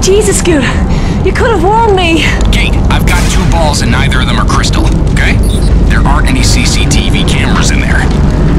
Jesus, Scoot. You could have warned me. Kate, I've got 2 balls and neither of them are crystal, okay? There aren't any CCTV cameras in there.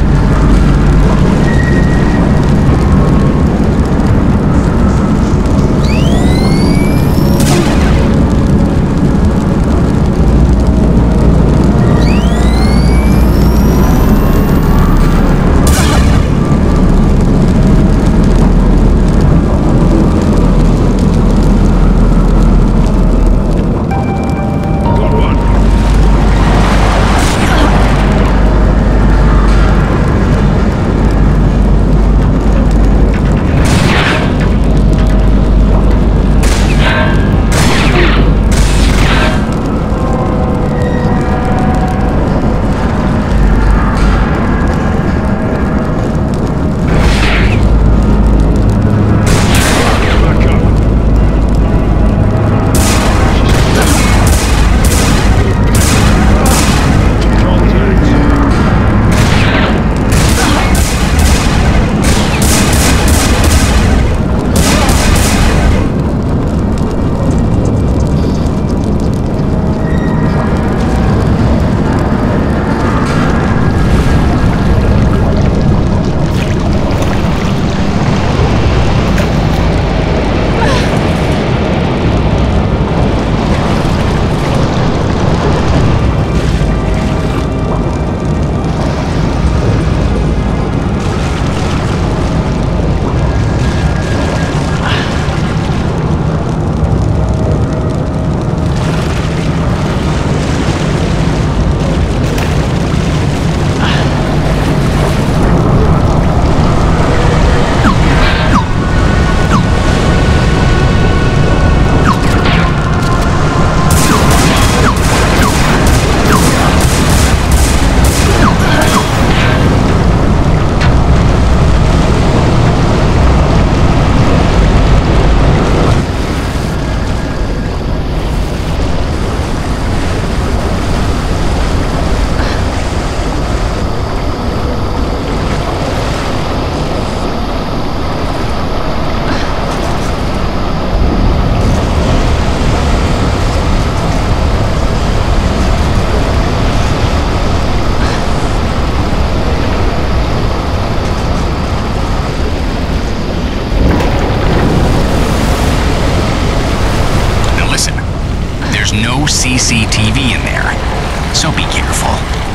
No CCTV in there, so be careful.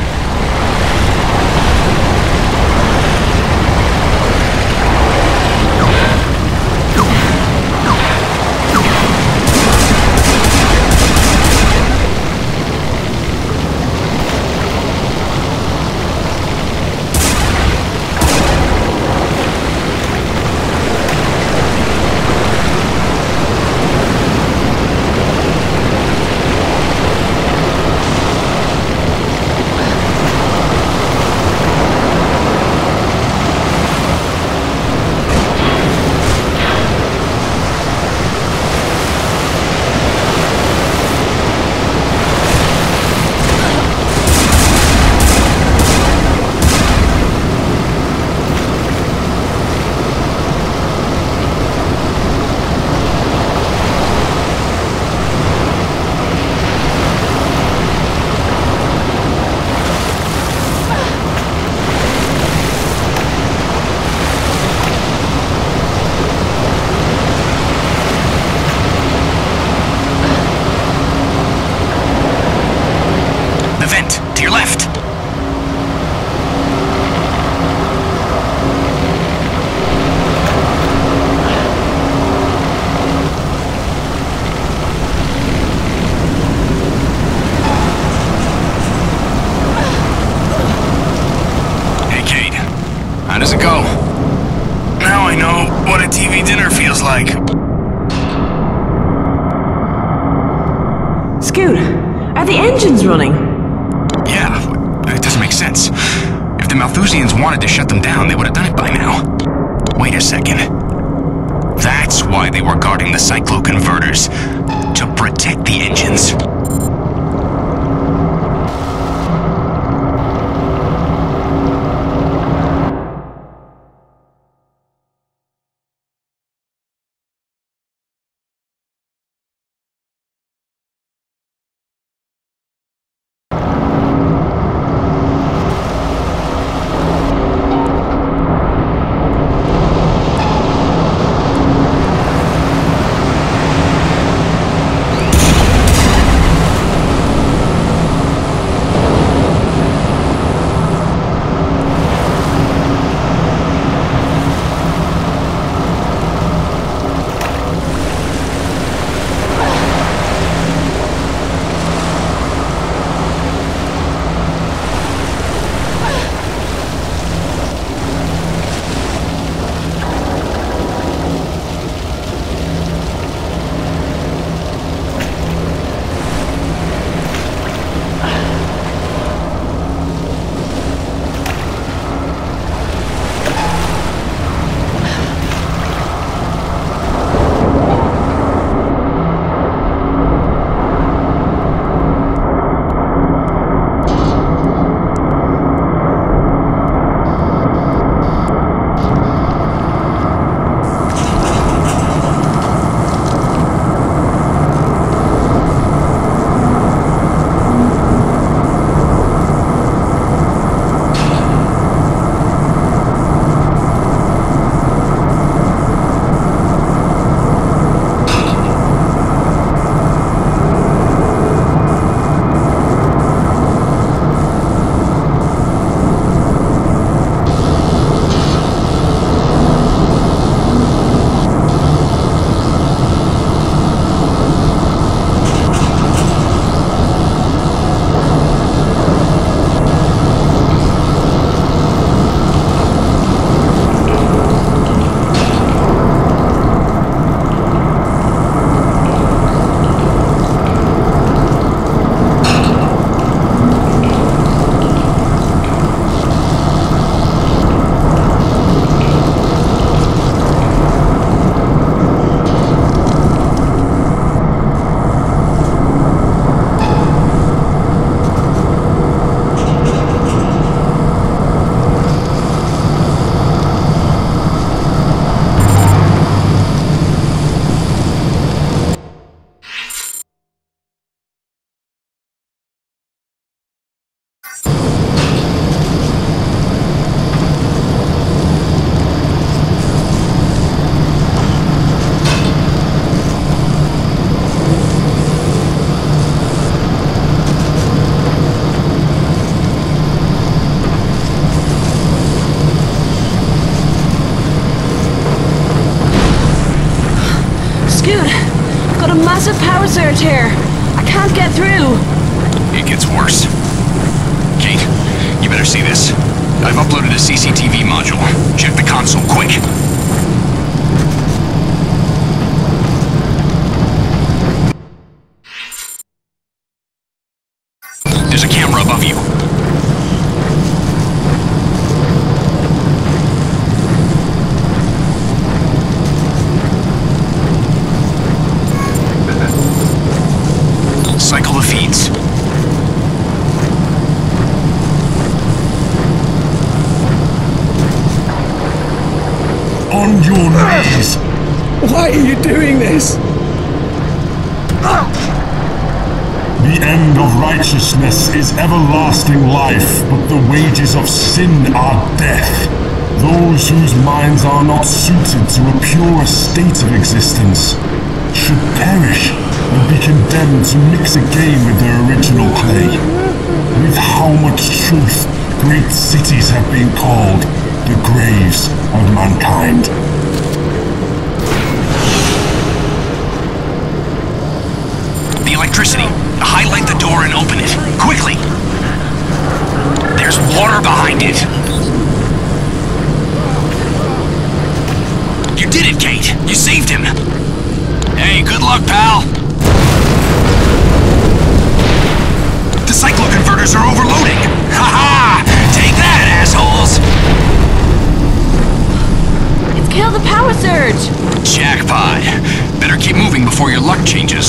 How does it go? Now I know what a TV dinner feels like. Scoot, are the engines running? Yeah, it doesn't make sense. If the Malthusians wanted to shut them down, they would have done it by now. Wait a second. That's why they were guarding the cyclo-converters. To protect the engines. massive power surge here. I can't get through. It gets worse. Kate, you better see this. I've uploaded a CCTV module. Check the console, quick. There's a camera above you. Cycle the feeds. On your knees! Why are you doing this? The end of righteousness is everlasting life, but the wages of sin are death. Those whose minds are not suited to a purer state of existence should perish and be condemned to mix again with their original clay. With how much truth great cities have been called the graves of mankind. The electricity. Highlight the door and open it. Quickly! There's water behind it. You did it, Kate! You saved him! Hey, good luck, pal! The cycloconverters are overloading! Ha-ha! Take that, assholes! It's killed the power surge. Jackpot! Better keep moving before your luck changes.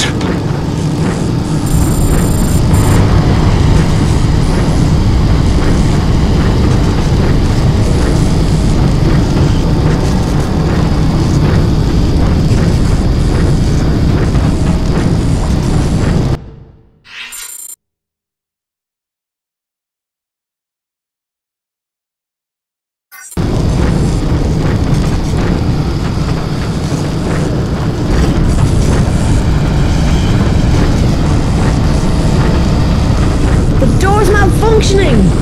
The door's malfunctioning.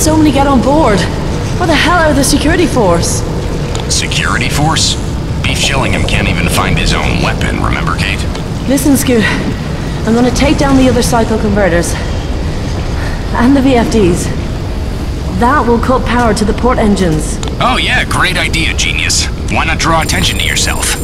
so many get on board? Where the hell are the security force? Security force? Beef Shillingham can't even find his own weapon, remember, Kate? Listen, Scoot. I'm gonna take down the other cycle converters. And the VFDs. That will cut power to the port engines. Oh yeah, great idea, genius. Why not draw attention to yourself?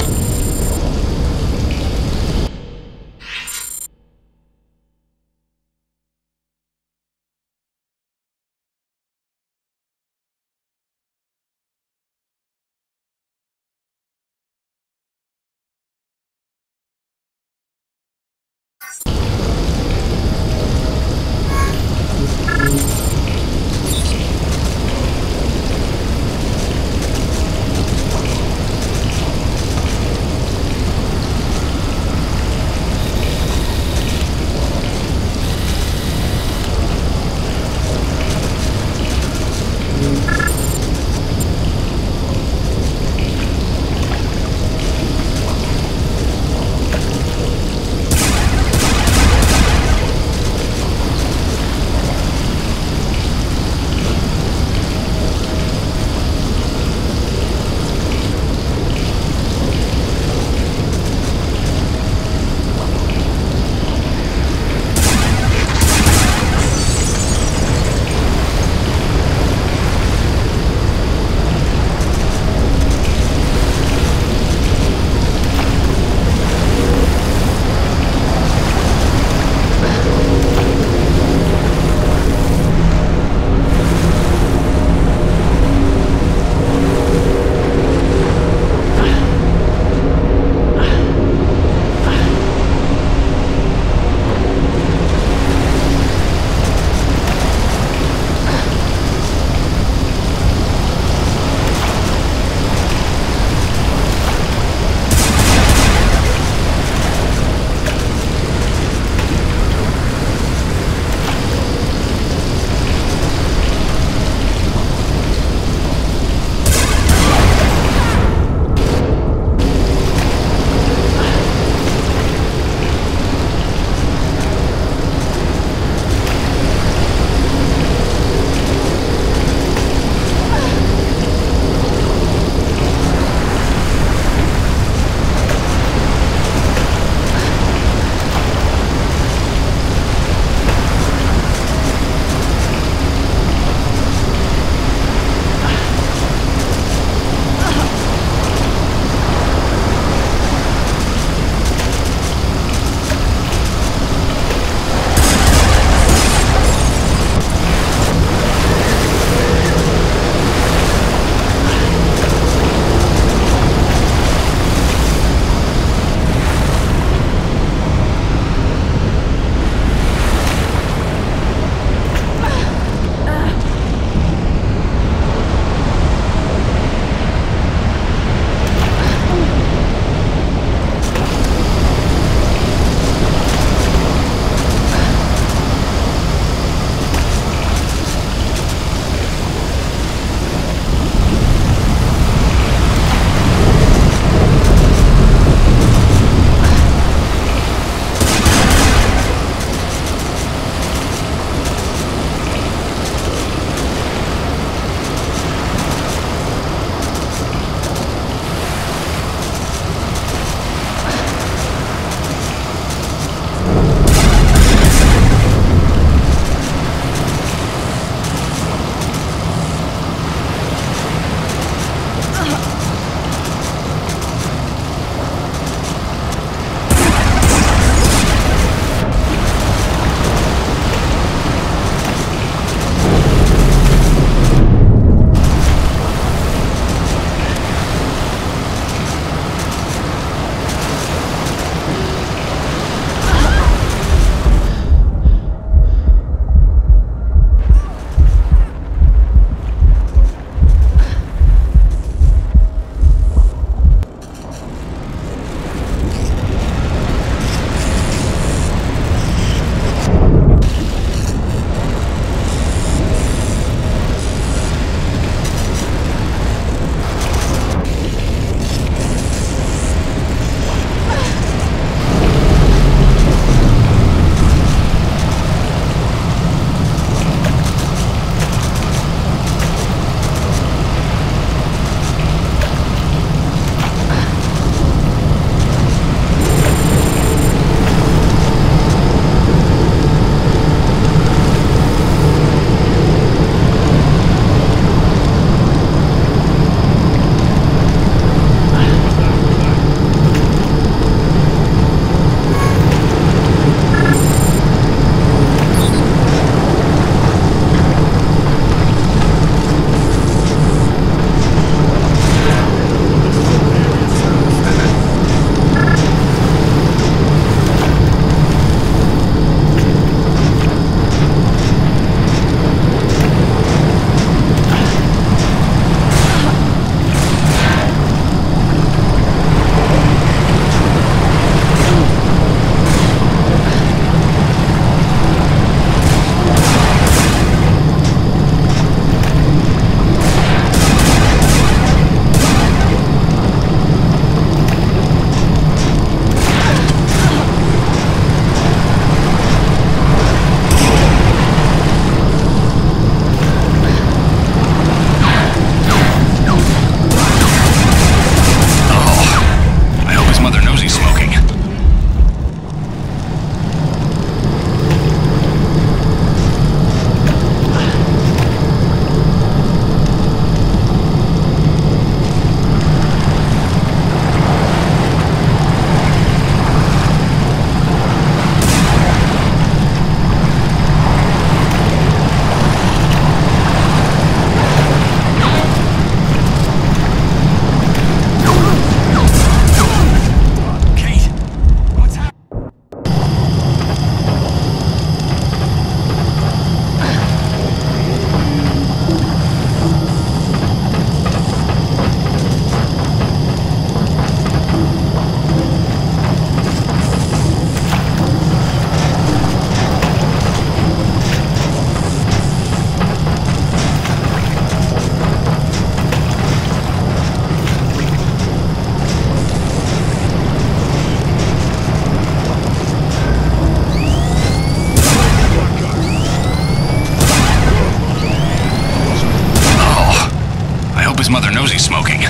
his mother knows he's smoking.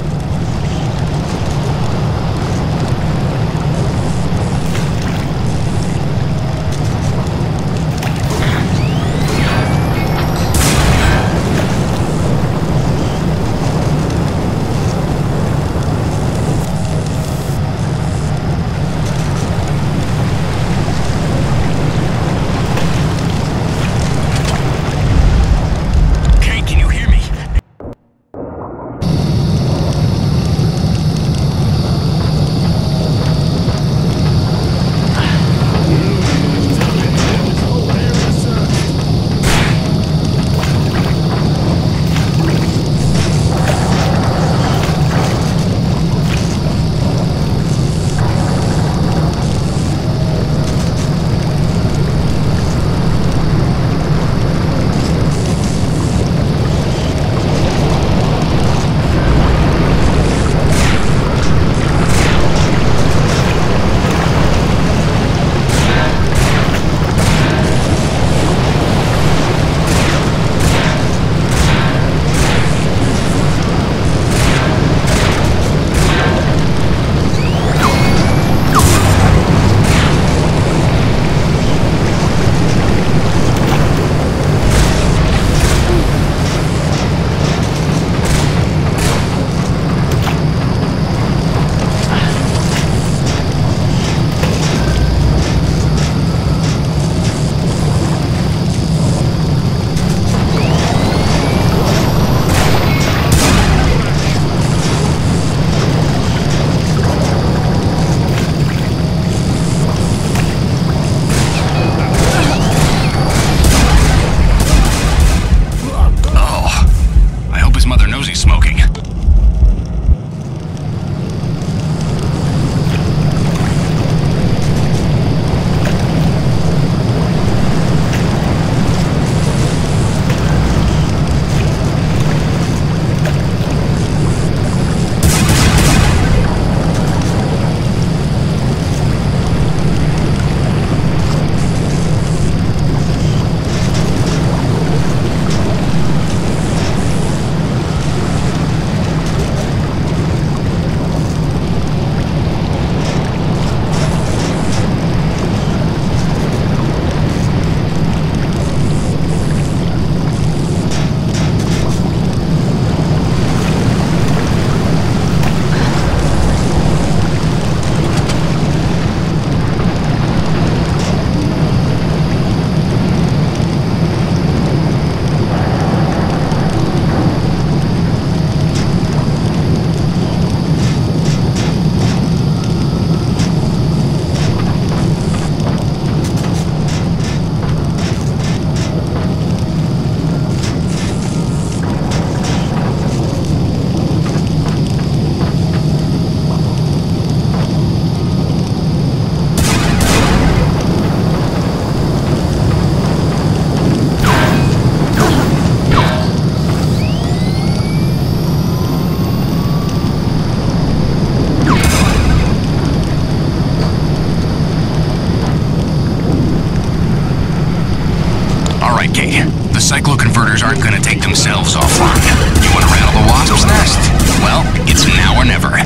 cycloconverters aren't gonna take themselves offline. You wanna rattle the wasp's nest? Well, it's now or never.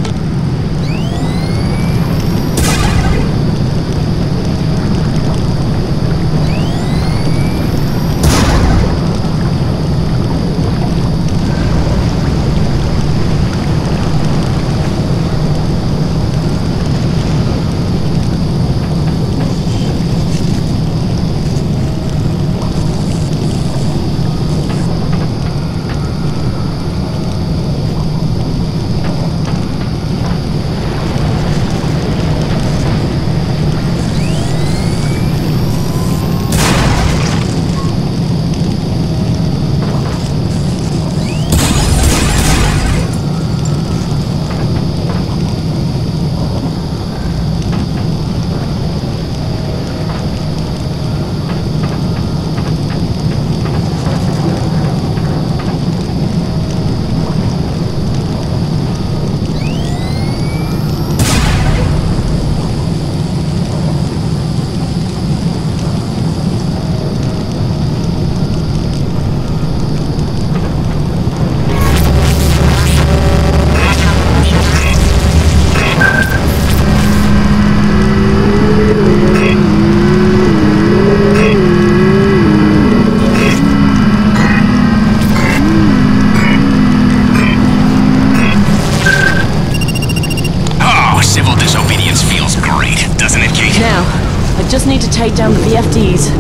just need to take down the VFDs.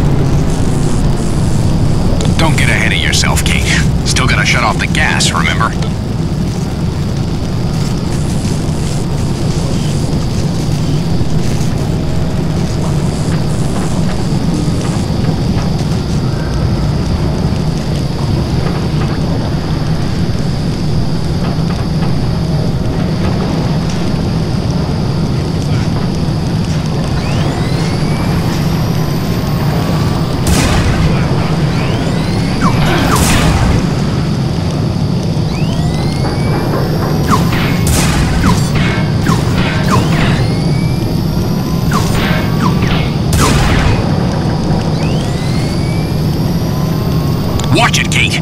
Don't get ahead of yourself, Kate. Still gotta shut off the gas, remember? Watch it, Kate!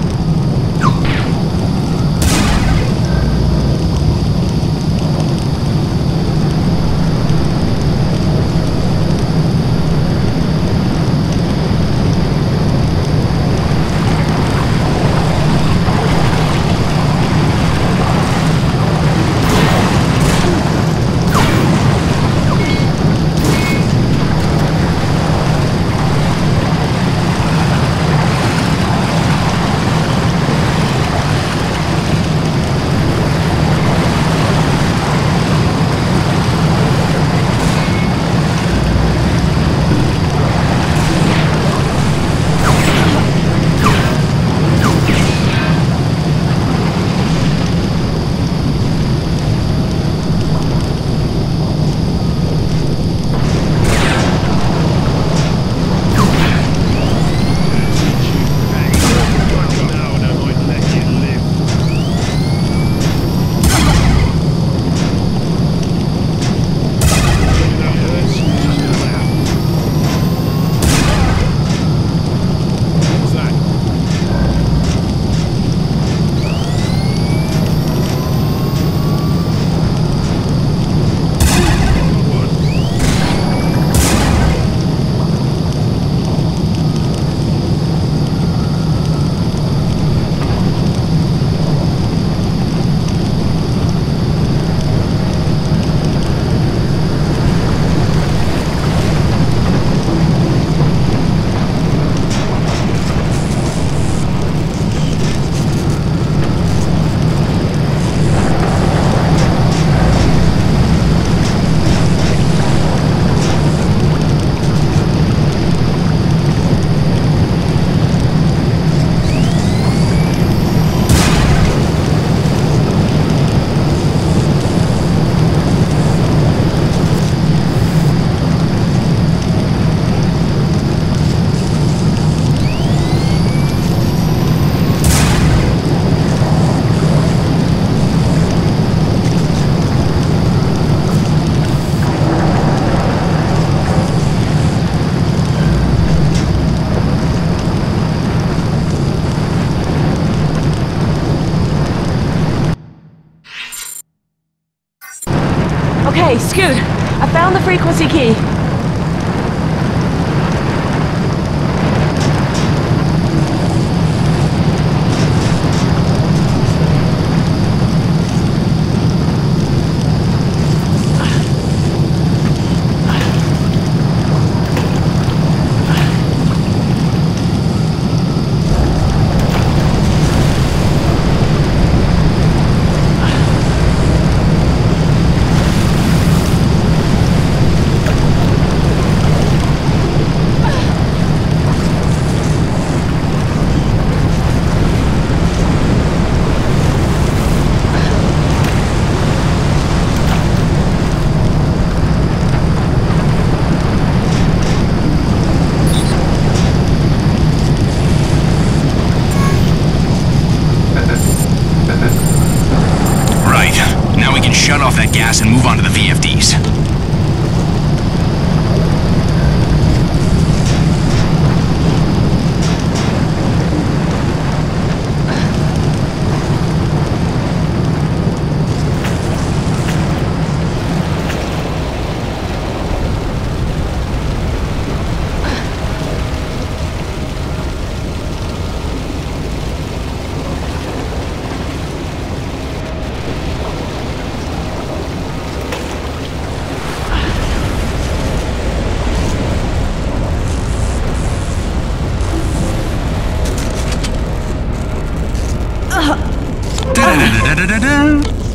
Okay, Scoot, I found the frequency key. Shut off that gas and move on to the VFDs. Da-da-da-da-da-da.